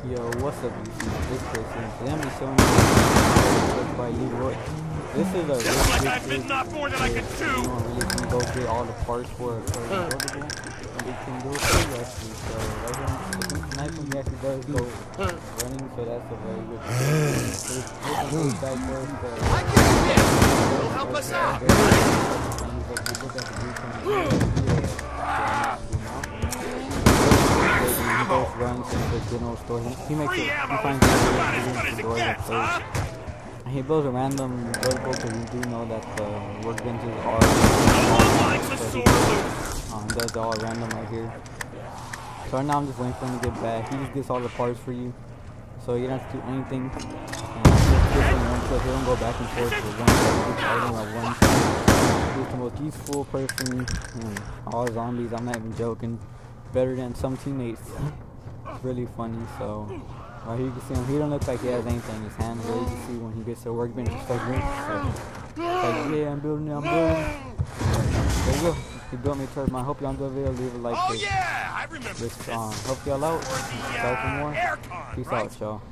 Yo, what's up, you see this person? Today I'm just showing you by Leroy. This is a just really like good I've been not more than I can chew. You don't really can go get all the parts for a portable, and it can do it for you actually. So right here, it's nice when he actually does go running, so that's a very good thing. There's back there, so I can get it. It'll help us out. and he's like, you look at the blueprint. He goes runs into the general store. He makes it. He finds out and he builds a random vertical because we do know that the workbenches are. He does all random right here. So right now I'm just waiting for him to get back. He just gets all the parts for you, so you don't have to do anything. And just give him one clip. He don't go back and forth with one item at one time. He's the most useful person. All zombies. I'm not even joking. Better than some teammates. It's really funny. So right here you can see him. He don't look like he has anything. His hands there. You can see when he gets to the workbench, he starts moving. So, like, yeah, I'm building it. I'm building. There you go. He built me a turret. I hope y'all enjoy the video. Leave a like. Oh yeah, I remember this. Help y'all out. Subscribe for more. Peace out, y'all.